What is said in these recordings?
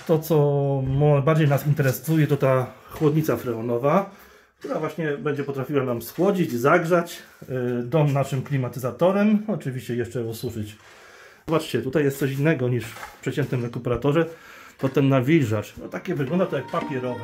to co bardziej nas interesuje, to ta chłodnica freonowa, która właśnie będzie potrafiła nam schłodzić, zagrzać dom naszym klimatyzatorem, oczywiście jeszcze osuszyć. Zobaczcie, tutaj jest coś innego niż w przeciętnym rekuperatorze, to ten nawilżacz. No takie wygląda to jak papierowe.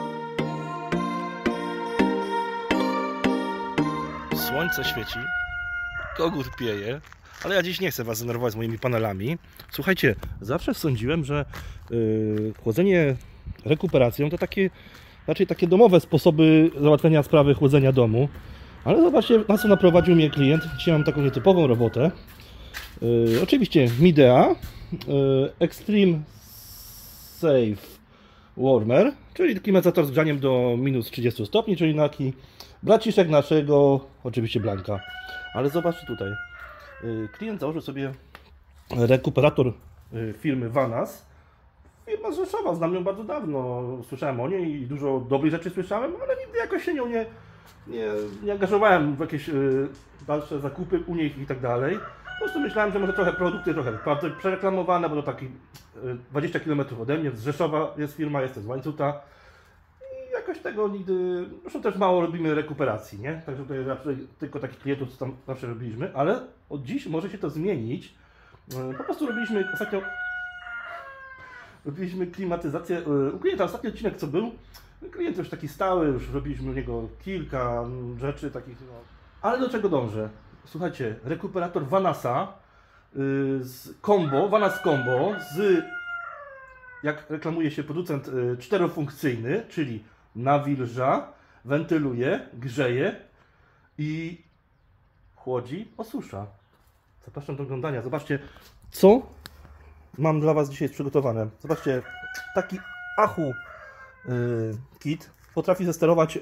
Słońce świeci, kogut pieje, ale ja dziś nie chcę Was zdenerwować z moimi panelami. Słuchajcie, zawsze sądziłem, że chłodzenie rekuperacją to raczej takie domowe sposoby załatwiania sprawy chłodzenia domu. Ale zobaczcie, na co naprowadził mnie klient. Dzisiaj mam taką nietypową robotę. Oczywiście Midea Extreme Safe Warmer, czyli klimatyzator z grzaniem do minus 30 stopni, czyli taki braciszek naszego, oczywiście Blanka. Ale zobaczcie tutaj, klient założył sobie rekuperator firmy Vanas. Firma z Rzeszowa, znam ją bardzo dawno, słyszałem o niej i dużo dobrych rzeczy słyszałem, ale nigdy jakoś się nią nie angażowałem w jakieś dalsze zakupy u nich i tak dalej. Po prostu myślałem, że może trochę produkty, trochę przereklamowane, bo to taki 20 km ode mnie, z Rzeszowa jest firma, jestem z Łańcuta. I jakoś tego nigdy, zresztą też mało robimy rekuperacji, nie? Także tutaj tylko takich klientów tam zawsze robiliśmy, ale od dziś może się to zmienić. Po prostu robiliśmy klimatyzację u klienta. Ostatni odcinek co był, klient już taki stały, już robiliśmy u niego kilka rzeczy takich, no. Ale do czego dążę? Słuchajcie, rekuperator Vanasa z combo, Vanas Combo z, jak reklamuje się producent, czterofunkcyjny, czyli nawilża, wentyluje, grzeje i chłodzi, osusza. Zapraszam do oglądania. Zobaczcie, co mam dla Was dzisiaj przygotowane. Zobaczcie, taki Ahu kit potrafi zesterować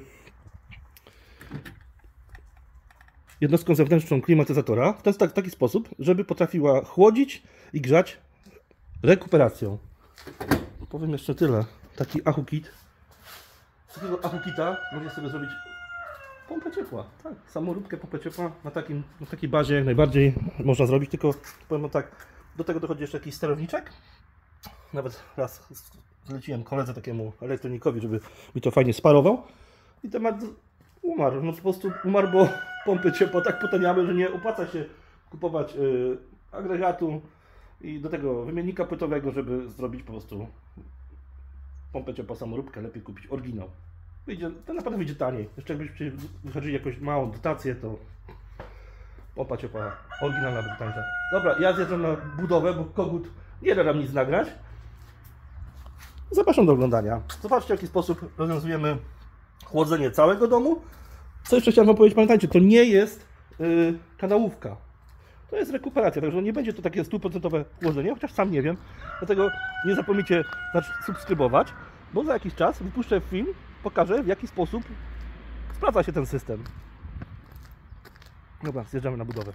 jednostką zewnętrzną klimatyzatora w taki sposób, żeby potrafiła chłodzić i grzać rekuperacją. Powiem jeszcze tyle. Taki Ahu kit. Z takiego Ahu kita można sobie zrobić pompę ciepła. Tak, samoróbkę pompę ciepła na takiej bazie jak najbardziej można zrobić, tylko powiem tak, do tego dochodzi jeszcze jakiś sterowniczek. Nawet raz zleciłem koledze takiemu elektronikowi, żeby mi to fajnie sparował i temat umarł. No po prostu umarł, bo pompy ciepła tak potaniały, że nie opłaca się kupować agregatu i do tego wymiennika płytowego, żeby zrobić po prostu pompę ciepła samoróbkę. Lepiej kupić oryginał. To naprawdę wyjdzie taniej. Jeszcze jakbyście wychodzili jakąś małą dotację, to pompa ciepła oryginalna będzie tańsza. Dobra, ja zjeżdżam na budowę, bo kogut nie da nam nic nagrać. Zapraszam do oglądania. Zobaczcie, w jaki sposób rozwiązujemy chłodzenie całego domu. Co jeszcze chciałem Wam powiedzieć, pamiętajcie, to nie jest kanałówka. To jest rekuperacja, także nie będzie to takie 100% chłodzenie, chociaż sam nie wiem. Dlatego nie zapomnijcie subskrybować, bo za jakiś czas wypuszczę film, pokażę, w jaki sposób sprawdza się ten system. Dobra, zjeżdżamy na budowę.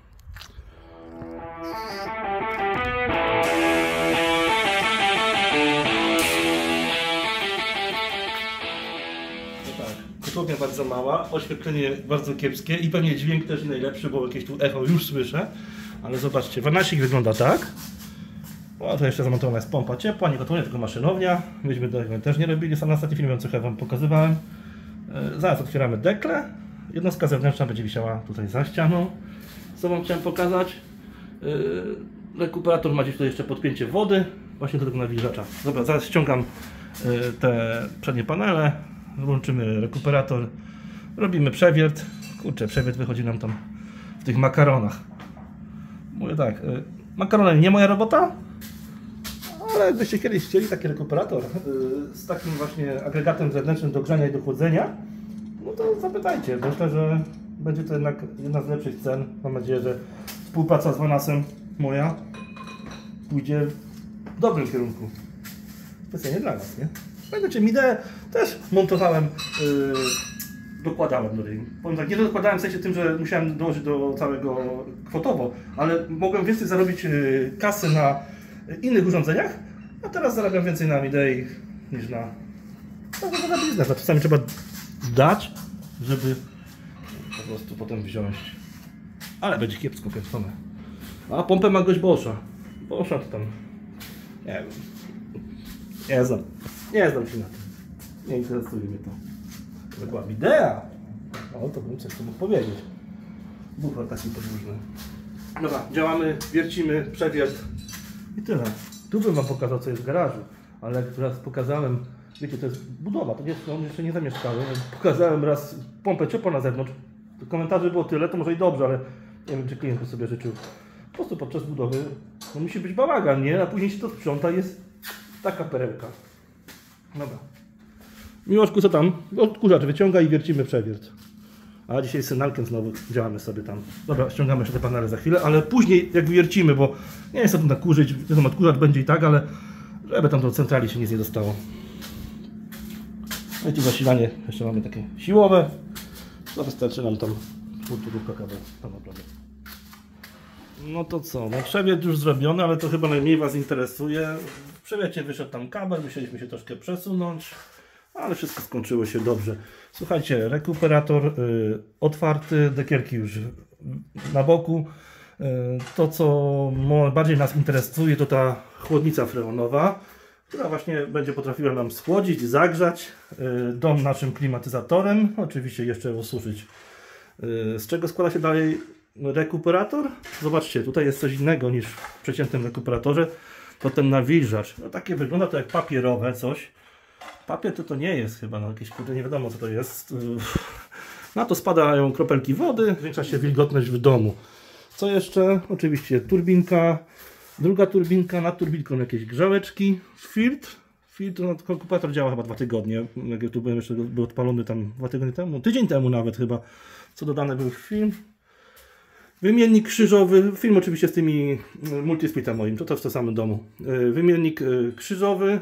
Kotłownia bardzo mała, oświetlenie bardzo kiepskie i pewnie dźwięk też nie najlepszy, bo jakieś tu echo już słyszę. Ale zobaczcie, Vanasik wygląda tak. O, to jeszcze zamontowana jest pompa ciepła, nie kotłownia, tylko maszynownia. Myśmy tego też nie robili, sam na ostatnim filmie trochę Wam pokazywałem. Zaraz otwieramy dekle. Jednostka zewnętrzna będzie wisiała tutaj za ścianą. Co Wam chciałem pokazać? Rekuperator ma gdzieś tutaj jeszcze podpięcie wody, właśnie do tego nawilżacza. Dobra, zaraz ściągam te przednie panele. Włączymy rekuperator, robimy przewiert. Kurczę, przewiert wychodzi nam tam w tych makaronach. Mówię tak, makarony nie moja robota, ale jakbyście kiedyś chcieli taki rekuperator z takim właśnie agregatem zewnętrznym do grzania i do chłodzenia, no to zapytajcie. Myślę, że będzie to jednak jedna z lepszych cen. Mam nadzieję, że współpraca z Vanasem moja pójdzie w dobrym kierunku. Specjalnie dla nas, nie? Pamiętacie, Mideę też montowałem, dokładałem do niej. Powiem tak, nie dokładałem w sensie tym, że musiałem dołożyć do całego kwotowo, ale mogłem więcej zarobić kasy na innych urządzeniach, a teraz zarabiam więcej na Midei niż na biznes. A czasami trzeba dać, żeby po prostu potem wziąć. Ale będzie kiepsko kręcone. A pompę ma gość Boscha. Boscha to tam, nie wiem, Nie znam się na tym. Nie interesuje mnie to. To była widea. No to bym coś tu mógł powiedzieć. Bufor taki podłużny. Dobra, działamy, wiercimy, przewiert i tyle. Tu bym wam pokazał, co jest w garażu, ale jak raz pokazałem, wiecie, to jest budowa, to jest, on jeszcze nie zamieszkały. Pokazałem raz pompę ciepła na zewnątrz. Komentarzy było tyle, to może i dobrze, ale nie wiem, czy klient by sobie życzył. Po prostu podczas budowy no musi być bałagan, nie? A później się to sprząta, jest taka perełka. Dobra. Miłoszku, co tam? Odkurzacz wyciąga i wiercimy przewiert. A dzisiaj z synalkiem znowu działamy sobie tam. Dobra, ściągamy jeszcze te panele za chwilę, ale później jak wiercimy, bo nie jest to tu nakurzyć, ten odkurzacz będzie i tak, ale żeby tam do centrali się nic nie dostało. No i tu zasilanie jeszcze mamy takie siłowe. To wystarczy nam tam półtorówka kabel tam naprawdę. No to co, no przewiert już zrobiony, ale to chyba najmniej was interesuje. W przewiercie wyszedł tam kabel, musieliśmy się troszkę przesunąć. Ale wszystko skończyło się dobrze. Słuchajcie, rekuperator otwarty, dekierki już na boku. To, co bardziej nas interesuje, to ta chłodnica freonowa, która właśnie będzie potrafiła nam schłodzić, zagrzać dom naszym klimatyzatorem. Oczywiście jeszcze osuszyć. Z czego składa się dalej rekuperator? Zobaczcie, tutaj jest coś innego niż w przeciętnym rekuperatorze. To ten nawilżacz. No, takie wygląda to jak papierowe coś. Papier to nie jest chyba, no jakieś, nie wiadomo co to jest. Na to spadają kropelki wody, zwiększa się wilgotność w domu. Co jeszcze? Oczywiście turbinka, druga turbinka, nad turbinką jakieś grzałeczki, filtr. Filtr, no rekupeраtor działa chyba 2 tygodnie, jak tu byłem jeszcze był odpalony tam 2 tygodnie temu, tydzień temu nawet chyba, co dodane był film. Wymiennik krzyżowy, film oczywiście z tymi multisplitem moim, to w tym samym domu. Wymiennik krzyżowy.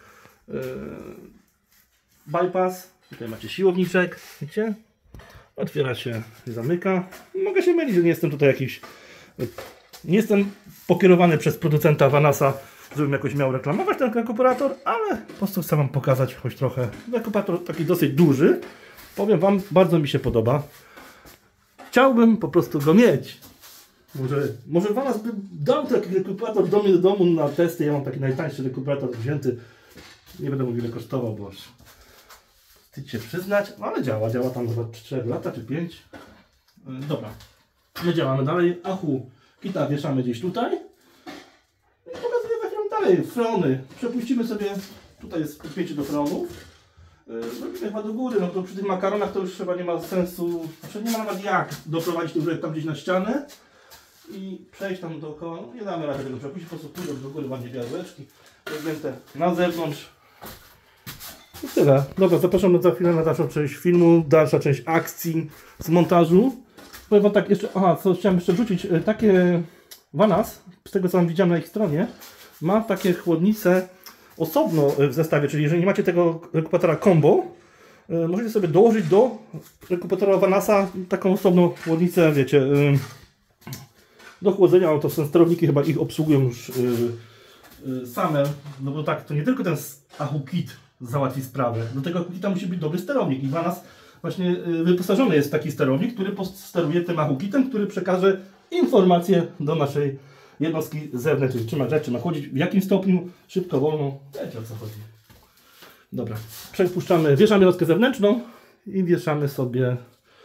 Bypass, tutaj macie siłowniczek, widzicie? Otwiera się, zamyka. Mogę się mylić, że nie jestem tutaj jakiś, nie jestem pokierowany przez producenta Vanasa, żebym jakoś miał reklamować ten rekuperator, ale po prostu chcę wam pokazać choć trochę. Rekuperator taki dosyć duży, powiem wam, bardzo mi się podoba. Chciałbym po prostu go mieć. Może Vanas by dał taki rekuperator do mnie do domu na testy. Ja mam taki najtańszy rekuperator wzięty. Nie będę mówił, ile kosztował, bo wstyd się przyznać, no ale działa tam chyba 4 lata czy 5. Dobra, my działamy dalej. Achu, kita wieszamy gdzieś tutaj. I pokazuję za chwilę dalej, freony. Przepuścimy sobie, tutaj jest podpięcie do freonów. Zrobimy chyba do góry, no to przy tych makaronach to już chyba nie ma sensu, znaczy nie ma nawet jak doprowadzić ten tam gdzieś na ścianę i przejść tam dookoła. No, nie damy rady tego przepuścić, po prostu pójdą do góry ładnie wiadereczki, rozgięte na zewnątrz. I tyle. Dobra, zapraszam za chwilę na dalszą część filmu, dalsza część akcji z montażu. Powiem wam tak jeszcze, co chciałem jeszcze wrzucić, takie Vanas, z tego co widziałem na ich stronie, ma takie chłodnice osobno w zestawie, czyli jeżeli nie macie tego rekuperatora combo, możecie sobie dołożyć do rekuperatora Vanasa taką osobną chłodnicę, wiecie, do chłodzenia. To są sterowniki, chyba ich obsługują już same, no bo tak, to nie tylko ten Achu Kit załatwi sprawę. Do tego Kita musi być dobry sterownik i Vanas właśnie wyposażony jest w taki sterownik, który steruje tym Achu Kitem, który przekaże informacje do naszej jednostki zewnętrznej, czy ma grzać, czy ma chłodzić, w jakim stopniu, szybko, wolno, wiecie o co chodzi. Dobra, przepuszczamy, wieszamy jednostkę zewnętrzną i wieszamy sobie,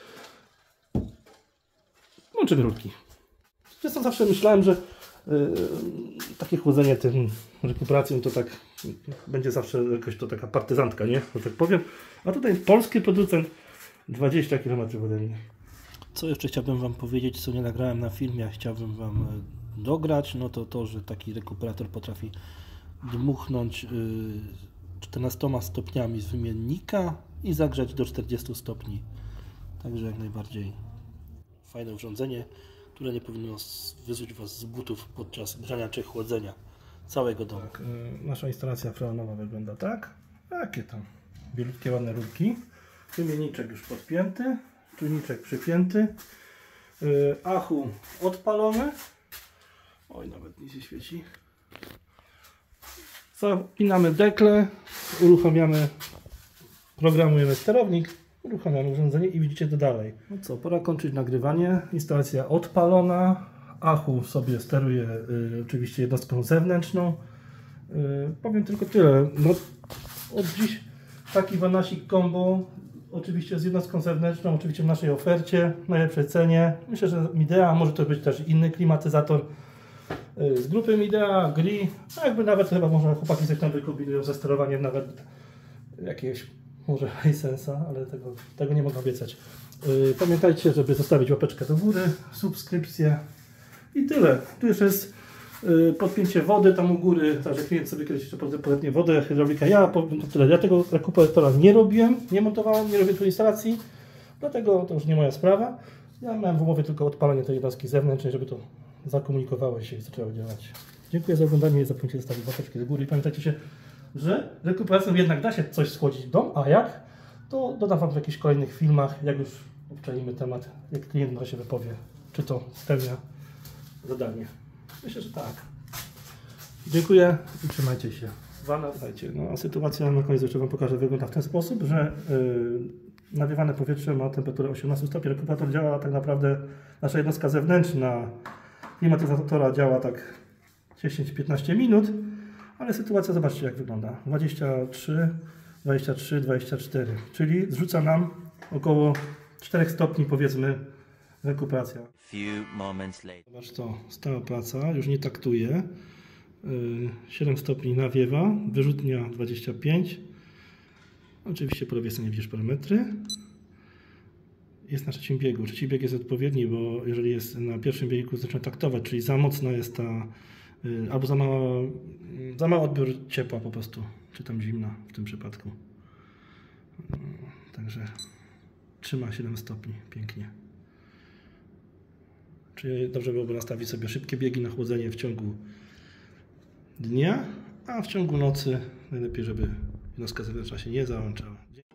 łączymy rurki. Zresztą zawsze myślałem, że takie chłodzenie tym rekuperacją to tak będzie zawsze jakoś to taka partyzantka, nie? Że tak powiem. A tutaj polski producent 20 km ode mnie. Co jeszcze chciałbym wam powiedzieć, co nie nagrałem na filmie, a chciałbym wam dograć, no to, że taki rekuperator potrafi dmuchnąć 14 stopniami z wymiennika i zagrzać do 40 stopni. Także jak najbardziej fajne urządzenie, które nie powinno wyzuć was z butów podczas grzania czy chłodzenia całego domu. Tak, nasza instalacja freonowa wygląda tak. Takie tam bielutkie, ładne rurki. Wymienniczek już podpięty, czujniczek przypięty. Achu odpalony. Oj, nawet nie się świeci. Zapinamy dekle, uruchamiamy, programujemy sterownik, uruchamiamy urządzenie i widzicie to dalej. No co, pora kończyć nagrywanie. Instalacja odpalona. Achu sobie steruje oczywiście jednostką zewnętrzną. Powiem tylko tyle. No, od dziś taki Vanasik Combo, oczywiście z jednostką zewnętrzną, oczywiście w naszej ofercie, w najlepszej cenie. Myślę, że Midea, może to być też inny klimatyzator z grupy Midea, GRI, a jakby nawet chyba może chłopaki coś tam wykombinują ze sterowaniem nawet jakiegoś może Hisensa, ale tego nie mogę obiecać. Pamiętajcie, żeby zostawić łapeczkę do góry, subskrypcję i tyle. Tu już jest podpięcie wody tam u góry, także klient sobie kiedyś jeszcze podepnie wodę, hydraulika. Ja powiem to tyle. Ja tego rekuperatora nie robiłem, nie montowałem, nie robię tu instalacji, dlatego to już nie moja sprawa. Ja miałem w umowie tylko odpalenie tej jednostki zewnętrznej, żeby to zakomunikowało się i zaczęło działać. Dziękuję za oglądanie, nie zapomnijcie zostawić łapeczkę do góry i pamiętajcie się, że rekuperacją jednak da się coś schłodzić w dom, a jak? To dodam Wam w jakichś kolejnych filmach, jak już obczajmy temat, jak klient się wypowie, czy to spełnia zadanie. Myślę, że tak. Dziękuję i trzymajcie się. Słuchajcie, no, a sytuacja na koniec jeszcze Wam pokażę, wygląda w ten sposób, że nawiewane powietrze ma temperaturę 18 stopni. Rekuperator działa tak naprawdę, nasza jednostka zewnętrzna klimatyzatora działa tak 10-15 minut, ale sytuacja, zobaczcie jak wygląda. 23, 23, 24, czyli zrzuca nam około 4 stopni, powiedzmy, rekuperacja. Zobacz to, stała praca, już nie taktuje. 7 stopni nawiewa, wyrzutnia 25. Oczywiście po lewej stronie widzisz parametry. Jest na trzecim biegu. Trzeci bieg jest odpowiedni, bo jeżeli jest na pierwszym biegu zaczyna taktować, czyli za mocna jest ta, albo za mały odbiór ciepła po prostu, czy tam zimna w tym przypadku. Także trzyma 7 stopni, pięknie. Czyli dobrze byłoby nastawić sobie szybkie biegi na chłodzenie w ciągu dnia, a w ciągu nocy najlepiej, żeby jednostka zewnętrzna się nie załączała.